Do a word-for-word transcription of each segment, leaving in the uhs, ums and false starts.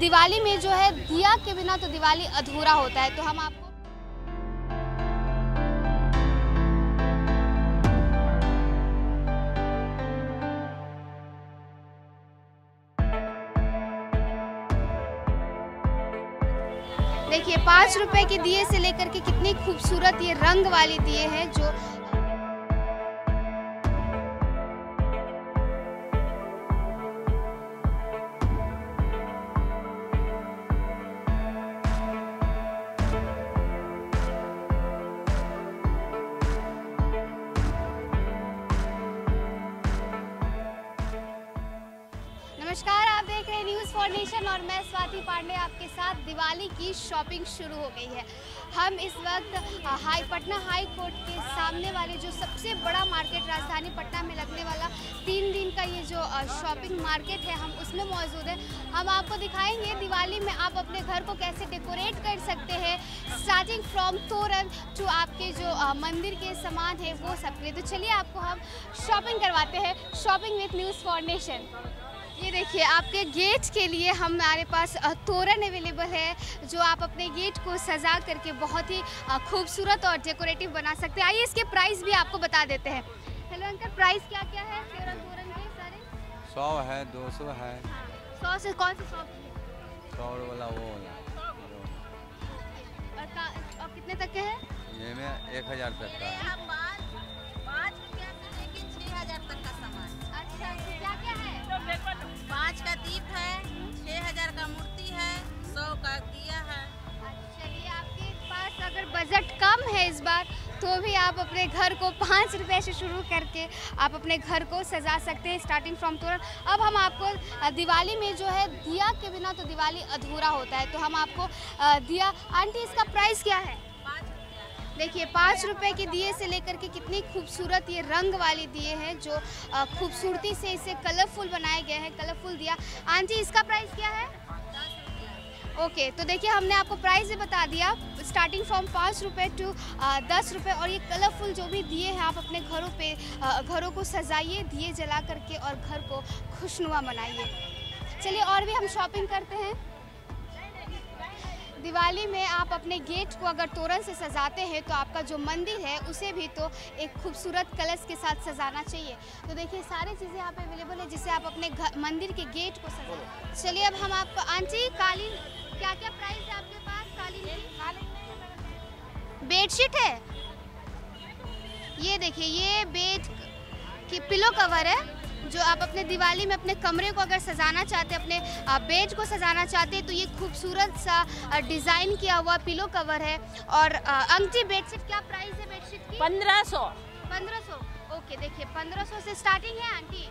दिवाली में जो है दिया के बिना तो दिवाली अधूरा होता है। तो हम आपको देखिए पाँच रुपए के दिए से लेकर के कितनी खूबसूरत ये रंग वाली दिए हैं जो नमस्कार, आप देख रहे हैं न्यूज़ फॉर नेशन और मैं स्वाति पांडे आपके साथ। दिवाली की शॉपिंग शुरू हो गई है। हम इस वक्त हाई पटना हाई कोर्ट के सामने वाले जो सबसे बड़ा मार्केट राजधानी पटना में लगने वाला तीन दिन का ये जो शॉपिंग मार्केट है हम उसमें मौजूद है। हम आपको दिखाएंगे दिवाली में आप अपने घर को कैसे डेकोरेट कर सकते हैं, स्टार्टिंग फ्रॉम तोरण टू आपके जो मंदिर के सामान है वो सब के। तो चलिए आपको हम शॉपिंग करवाते हैं। Shopping with news for nation. ये देखिए आपके गेट के लिए हमारे पास तोरण अवेलेबल है जो आप अपने गेट को सजा करके बहुत ही खूबसूरत और डेकोरेटिव बना सकते हैं। आइए इसके प्राइस भी आपको बता देते हैं। हेलो अंकल, प्राइस क्या क्या है तोरण तोरण के सारे? सौ है, दो सौ है। सौ से कौन सी सौ? सौ वाला वो वाला। और, का, और कितने तक के है? ये में एक हजार तक का है। पाँच रुपया से लेके छः हजार तक का सामान। अच्छा, क्या क्या है? पाँच का दीप है, छः हजार का मूर्ति है, सौ का दिया है। चलिए आपके पास अगर बजट कम है इस बार तो भी आप अपने घर को पाँच रुपए से शुरू करके आप अपने घर को सजा सकते हैं, स्टार्टिंग फ्रॉम तोरण। अब हम आपको दिवाली में जो है दिया के बिना तो दिवाली अधूरा होता है। तो हम आपको दिया, आंटी इसका प्राइस क्या है? देखिए पाँच रुपए के दिए से लेकर के कितनी खूबसूरत ये रंग वाली दिए हैं जो खूबसूरती से इसे कलरफुल बनाए गए हैं। कलरफुल दिया। आंटी इसका प्राइस क्या है? ओके, तो देखिए हमने आपको प्राइस भी बता दिया, स्टार्टिंग फ्रॉम पाँच रुपये टू दस रुपये। और ये कलरफुल जो भी दिए हैं आप अपने घरों पे आ, घरों को सजाइए दिए जला करके और घर को खुशनुमा बनाइए। चलिए और भी हम शॉपिंग करते हैं। दिवाली में आप अपने गेट को अगर तोरण से सजाते हैं तो आपका जो मंदिर है उसे भी तो एक खूबसूरत कलश के साथ सजाना चाहिए। तो देखिए सारी चीज़ें यहाँ पे अवेलेबल है जिससे आप अपने मंदिर के गेट को सजाएं। चलिए अब हम आपको, आंटी कालीन क्या क्या प्राइस है आपके पास? कालीन की बेडशीट है। ये देखिए ये बेड की पिलो कवर है जो आप अपने दिवाली में अपने कमरे को अगर सजाना चाहते हैं, अपने बेड को सजाना चाहते हैं तो ये खूबसूरत सा डिज़ाइन किया हुआ पिलो कवर है। और अंकल बेडशीट क्या प्राइस है बेडशीट की? पंद्रह सौ। पंद्रह सौ। ओके, देखिए पंद्रह सौ से स्टार्टिंग है आंटी।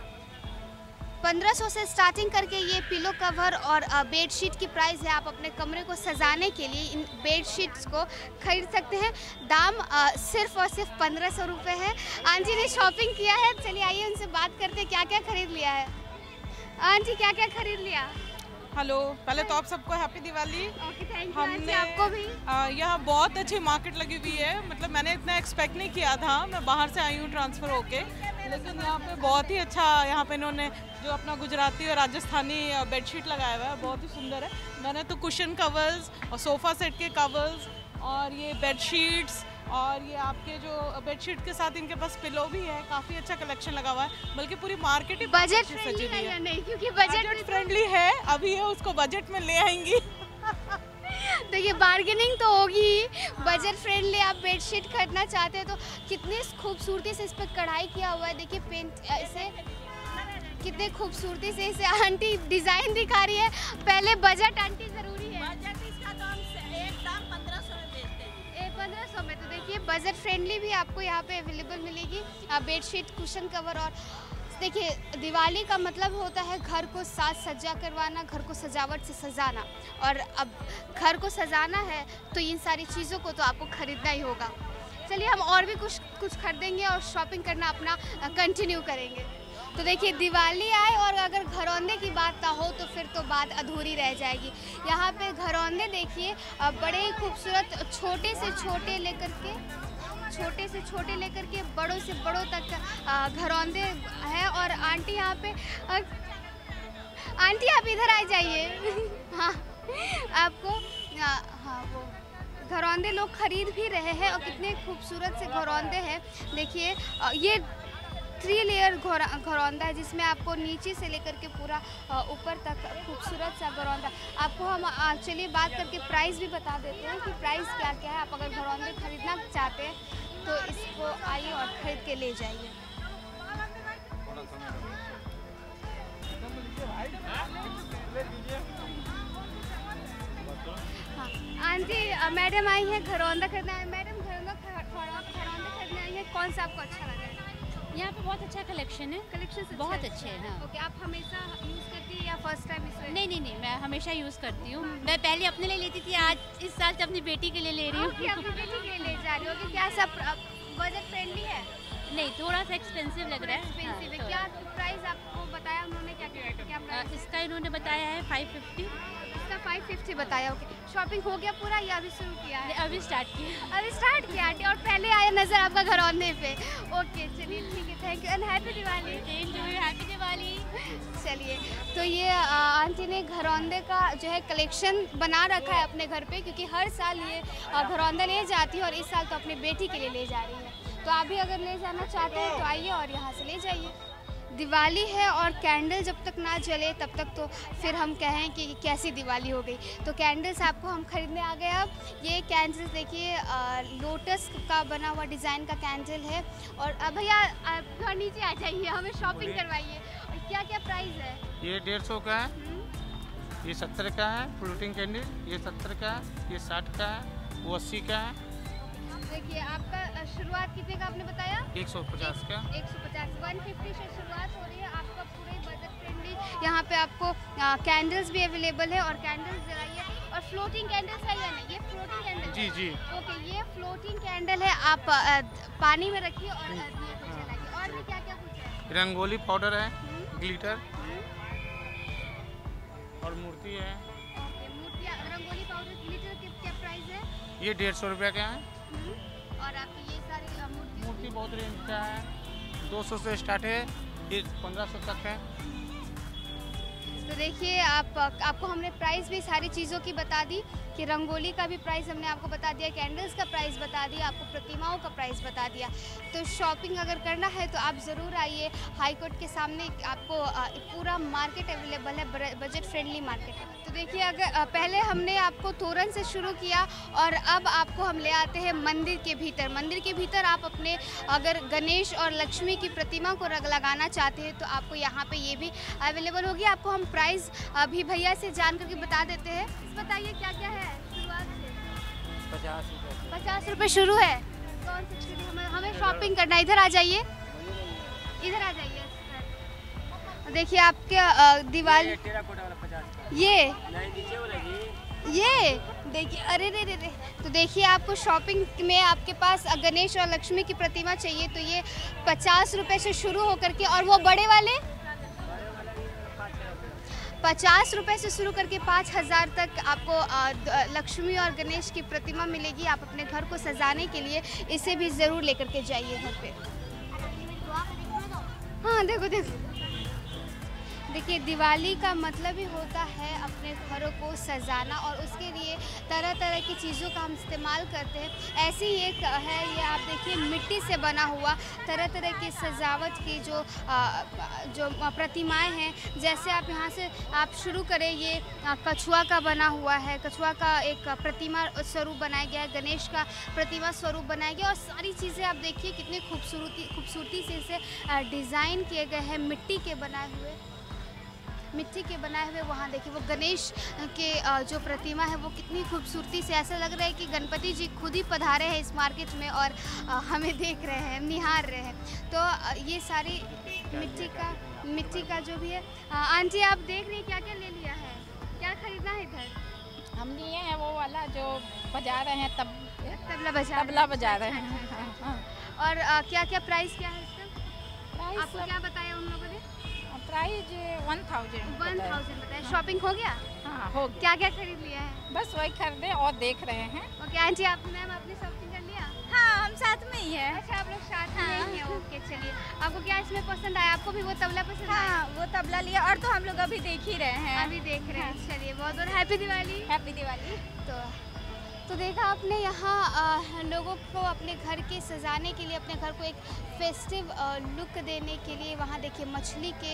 पंद्रह सौ से स्टार्टिंग करके ये पिलो कवर और बेडशीट की प्राइस है। आप अपने कमरे को सजाने के लिए इन बेडशीट्स को खरीद सकते हैं। दाम आ, सिर्फ और सिर्फ पंद्रह सौ रुपये है। आंटी ने शॉपिंग किया है, चलिए आइए उनसे बात करते हैं क्या क्या खरीद लिया है। आंटी क्या क्या खरीद लिया? हेलो, पहले तो आप सबको happy Diwali. Okay, thank you. हमने आपको भी। यहाँ बहुत अच्छी मार्केट लगी हुई है, मतलब मैंने इतना एक्सपेक्ट नहीं किया था। मैं बाहर से आई हूँ ट्रांसफ़र होके, लेकिन यहाँ पे बहुत ही अच्छा, यहाँ पे इन्होंने जो अपना गुजराती और राजस्थानी बेडशीट लगाया हुआ है बहुत ही सुंदर है। मैंने तो कुशन कवर्स और सोफ़ा सेट के कवर्स और ये बेडशीट्स और ये आपके जो बेडशीट के साथ इनके पास पिलो भी है। काफ़ी अच्छा कलेक्शन लगा हुआ है, बल्कि पूरी मार्केट ही बजट सजी हुई है। नहीं, क्योंकि बजट फ्रेंडली है, अभी है उसको बजट में ले आएंगी। देखिए बार्गेनिंग तो होगी ही। बजट फ्रेंडली आप बेडशीट खरीदना चाहते हैं तो कितनी खूबसूरती से इस पर कढ़ाई किया हुआ है। देखिए पेंट इसे कितने खूबसूरती से इसे आंटी डिज़ाइन दिखा रही है। पहले बजट आंटी ज़रूरी है। बजट इसका तो हम एक दाम पंद्रह सौ में बेचते हैं। पंद्रह सौ में। तो देखिए बजट फ्रेंडली भी आपको यहाँ पे अवेलेबल मिलेगी बेडशीट, कुशन कवर। और देखिए दिवाली का मतलब होता है घर को साज सज्जा करवाना, घर को सजावट से सजाना। और अब घर को सजाना है तो इन सारी चीज़ों को तो आपको खरीदना ही होगा। चलिए हम और भी कुछ कुछ खरीदेंगे और शॉपिंग करना अपना कंटिन्यू करेंगे। तो देखिए दिवाली आए और अगर घरौंदे की बात ना हो तो फिर तो बात अधूरी रह जाएगी। यहाँ पे घरौंदे देखिए बड़े ही खूबसूरत, छोटे से छोटे लेकर के छोटे से छोटे लेकर के बड़ों से बड़ों तक घरौंदे हैं। और आंटी यहाँ पे आंटी आप इधर आ जाइए। हाँ आपको हाँ हाँ, वो घरौंदे लोग खरीद भी रहे हैं और कितने खूबसूरत से घरौंदे हैं। देखिए अ, ये थ्री लेयर घरौंदा है जिसमें आपको नीचे से लेकर के पूरा अ, ऊपर तक खूबसूरत सा घरौंदा। आपको हम अ, चलिए बात करके प्राइस भी बता देते हैं कि प्राइस क्या क्या है। आप अगर घरौंदे खरीदना चाहते हैं तो इसको आइए और ख़रीद के ले जाइए। हाँ आंटी अ, मैडम आई हैं घरौंदा खरीदना है। मैडम घरौंदा घरौंदा खरीदने आई है, कौन सा आपको अच्छा लगा है? यहाँ पे बहुत अच्छा कलेक्शन है। कलेक्शन बहुत अच्छे हैं, हाँ। ओके, आप हमेशा यूज़ करती है या फर्स्ट टाइम इस नहीं नहीं नहीं, मैं हमेशा यूज़ करती हूँ। मैं पहले अपने लिए लेती थी, आज इस साल तो अपनी बेटी के लिए ले रही हूँ। ओके, अपनी बेटी के लिए ले जा रही हो कि क्या सब बजट फ्रेंडली है? नहीं, थोड़ा सा एक्सपेंसिव लग रहा है। एक्सपेंसिव है। हाँ, क्या प्राइस आपको बताया उन्होंने? क्या क्या क्या आ, प्राइस? इसका इन्होंने बताया है फाइव फिफ्टी। इसका फाइव फिफ्टी बताया। ओके, शॉपिंग हो गया पूरा या अभी शुरू किया है? अभी स्टार्ट किया। अभी स्टार्ट किया आंटी, और पहले आया नजर आपका घरौंदे पे। ओके चलिए ठीक है, thank you and happy Diwali. Happy Diwali. चलिए, तो ये आ, आंटी ने घरौंदे का जो है कलेक्शन बना रखा है अपने घर पे, क्योंकि हर साल ये आ, घरौंदा ले जाती है और इस साल तो अपनी बेटी के लिए ले जा रही है। तो आप भी अगर ले जाना चाहते हैं तो आइए और यहाँ से ले जाइए। दिवाली है और कैंडल जब तक ना जले तब तक तो फिर हम कहें कि कैसी दिवाली हो गई। तो कैंडल्स आपको हम खरीदने आ गए। अब ये कैंडल्स देखिए, लोटस का बना हुआ डिज़ाइन का कैंडल है। और अब भैया आप थोड़ा नीचे आ जाइए, हमें शॉपिंग करवाइए। और क्या क्या प्राइस है? ये डेढ़ सौ का है, ये सत्तर का है फ्लोटिंग कैंडल, ये सत्तर का है, ये साठ का है, वो अस्सी का है। देखिए आपका शुरुआत कितने का आपने बताया? एक सौ पचास का। एक सौ पचास, वन फिफ्टी से शुरुआत हो रही है। आपका पूरे बजट फ्रेंडली यहाँ पे आपको कैंडल्स भी अवेलेबल है। और कैंडल्स जलाइए। और फ्लोटिंग कैंडल्स है या नहीं? ये फ्लोटिंग कैंडल जी जी। ओके, ये फ्लोटिंग कैंडल है। आप आ, पानी में रखिए और आ, ये को जलाइए। और भी क्या क्या कुछ है? रंगोली पाउडर है, ग्लिटर और मूर्ति है। ओके, मूर्तियाँ, रंगोली पाउडर, ग्लिटर के क्या प्राइस है? ये डेढ़ सौ रुपये का है। और आपकी ये सारी आ, मूर्ति मूर्ति बहुत रेंज का है, दो सौ से स्टार्ट है, ये पंद्रह सौ तक है। तो देखिए आप आपको हमने प्राइस भी सारी चीज़ों की बता दी कि रंगोली का भी प्राइस हमने आपको बता दिया, कैंडल्स का प्राइस बता दिया, आपको प्रतिमाओं का प्राइस बता दिया। तो शॉपिंग अगर करना है तो आप ज़रूर आइए हाई कोर्ट के सामने। आपको पूरा मार्केट अवेलेबल है, बजट फ्रेंडली मार्केट है। तो देखिए, अगर पहले हमने आपको तोरण से शुरू किया और अब आपको हम ले आते हैं मंदिर के भीतर। मंदिर के भीतर आप अपने अगर गणेश और लक्ष्मी की प्रतिमा को रंग लगाना चाहते हैं तो आपको यहाँ पे ये भी अवेलेबल होगी। आपको हम प्राइस अभी भैया से जान करके बता देते हैं। बताइए क्या क्या है शुरुआत से? पचास रुपये। पचास रुपये शुरू है। कौन सी शुरू? हमें हमें शॉपिंग करना है। इधर आ जाइए, इधर आ जाइए। देखिए आपके दिवाली ये ये देखिए, अरे रे रे रे। तो देखिए, आपको शॉपिंग में आपके पास गणेश और लक्ष्मी की प्रतिमा चाहिए तो ये पचास रुपये से शुरू होकर के, और वो बड़े वाले पचास रुपये से शुरू करके पाँच हज़ार तक आपको लक्ष्मी और गणेश की प्रतिमा मिलेगी। आप अपने घर को सजाने के लिए इसे भी ज़रूर लेकर के जाइए घर पे। हाँ देखो देखो, देखिए दिवाली का मतलब ही होता है अपने घरों को सजाना, और उसके लिए तरह तरह की चीज़ों का हम इस्तेमाल करते हैं। ऐसे ही एक है, ये आप देखिए मिट्टी से बना हुआ तरह तरह की सजावट की जो आ, जो प्रतिमाएं हैं। जैसे आप यहाँ से आप शुरू करें, ये कछुआ का बना हुआ है, कछुआ का एक प्रतिमा स्वरूप बनाया गया है, गणेश का प्रतिमा स्वरूप बनाया गया। और सारी चीज़ें आप देखिए कितनी खूबसूरती खूबसूरती से इसे डिज़ाइन किए गए हैं, मिट्टी के बनाए हुए मिट्टी के बनाए हुए। वहाँ देखिए वो गणेश के जो प्रतिमा है वो कितनी खूबसूरती से, ऐसा लग रहा है कि गणपति जी खुद ही पधारे हैं इस मार्केट में और हमें देख रहे हैं, निहार रहे हैं। तो ये सारी मिट्टी का मिट्टी का जो भी है। आंटी आप देख रही हैं क्या क्या ले लिया है, क्या खरीदना है इधर? हम लिए हैं वो वाला जो बजा रहे हैं, तब तबला बजा तबला बजा रहे हैं। और क्या क्या प्राइस क्या है इसका? आपको क्या बताया उन लोगों ने? Price one thousand one thousand बताया। शॉपिंग हो गया? हाँ हो गया। क्या क्या खरीद लिया है? बस वही खरीदे और देख रहे हैं। ओके आंटी, आप मैम आपने शॉपिंग कर लिया? हाँ, हम साथ में ही है। अच्छा, आप लोग साथ में ही हैं। ओके चलिए, आपको क्या इसमें पसंद आया? आपको भी वो तबला पसंद आया? हाँ, वो तबला लिया और तो हम लोग अभी देख ही रहे हैं। अभी देख रहे हैं। चलिए, बहुत बहुत हैप्पी दिवाली। हैप्पी दिवाली। तो तो देखा आपने यहाँ अ, लोगों को अपने घर के सजाने के लिए, अपने घर को एक फेस्टिव लुक देने के लिए वहाँ देखिए मछली के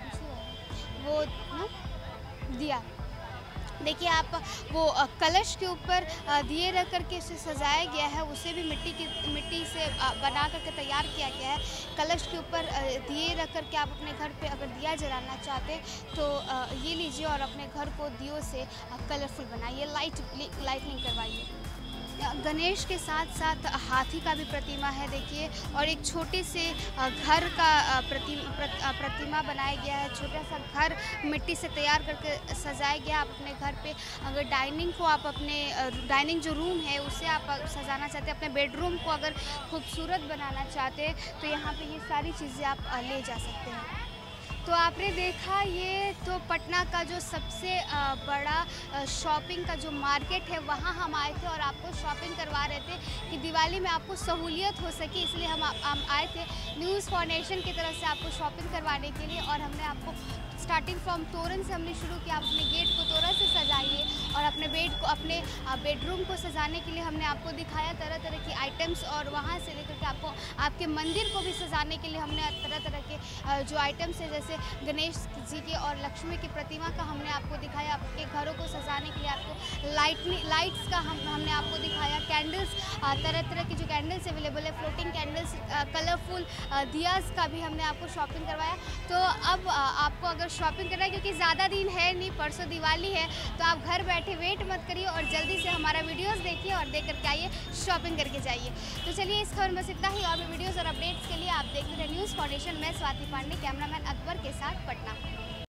वो ना दिया, देखिए आप वो अ, कलश के ऊपर अ, दिए रख करके उसे सजाया गया है। उसे भी मिट्टी की मिट्टी से अ, बना करके तैयार किया गया है। कलश के ऊपर अ, दिए रख करके आप अपने घर पे अगर दिया जलाना चाहते हैं तो अ, ये लीजिए और अपने घर को दियों से कलरफुल बनाइए, लाइट लाइटनिंग करवाइए। गणेश के साथ साथ हाथी का भी प्रतिमा है देखिए, और एक छोटे से अ, घर का अ, प्रतिमा प्रत, अ, प्रतिमा बनाया गया है। छोटा सा घर मिट्टी से तैयार करके सजाया गया। आप अपने घर पे अगर डाइनिंग को आप अपने अ, डाइनिंग जो रूम है उसे आप सजाना चाहते हैं, अपने बेडरूम को अगर खूबसूरत बनाना चाहते हैं तो यहाँ पे ये सारी चीज़ें आप अ, ले जा सकते हैं। तो आपने देखा ये तो पटना का जो सबसे अ, बड़ा शॉपिंग का जो मार्केट है वहाँ हम आए थे और आपको शॉपिंग करवा रहे थे कि दिवाली में आपको सहूलियत हो सके, इसलिए हम हम आए थे न्यूज़ फॉर नेशन की तरफ से आपको शॉपिंग करवाने के लिए। और हमने आपको स्टार्टिंग फ्रॉम तोरण से हमने शुरू किया। आप अपने गेट को तोरण से सजाइए और अपने बेड को, अपने बेडरूम को सजाने के लिए हमने आपको दिखाया तरह तरह की आइटम्स, और वहाँ से लेकर के आपको आपके मंदिर को भी सजाने के लिए हमने तरह तरह के जो आइटम्स है, जैसे गणेश जी की और लक्ष्मी की प्रतिमा का हमने आपको दिखाया। आपके घरों को सजाने के लिए आपको लाइटनिंग लाइट्स का हम हमने आपको दिखाया। कैंडल्स, तरह तरह की जो कैंडल्स अवेलेबल है, फ्लोटिंग कैंडल्स, कलरफुल दियाज का भी हमने आपको शॉपिंग करवाया। तो अब आपको अगर शॉपिंग करना है, क्योंकि ज़्यादा दिन है नहीं, परसों दिवाली है, तो आप घर बैठे वेट मत करिए और जल्दी से हमारा वीडियोस देखिए और देख करके आइए, शॉपिंग करके जाइए। तो चलिए, इस खबर में बस इतना ही। और भी वीडियोस और अपडेट्स के लिए आप देखते रहे न्यूज़ फॉर नेशन। मैं स्वाति पांडे, कैमरामैन अकबर के साथ पटना।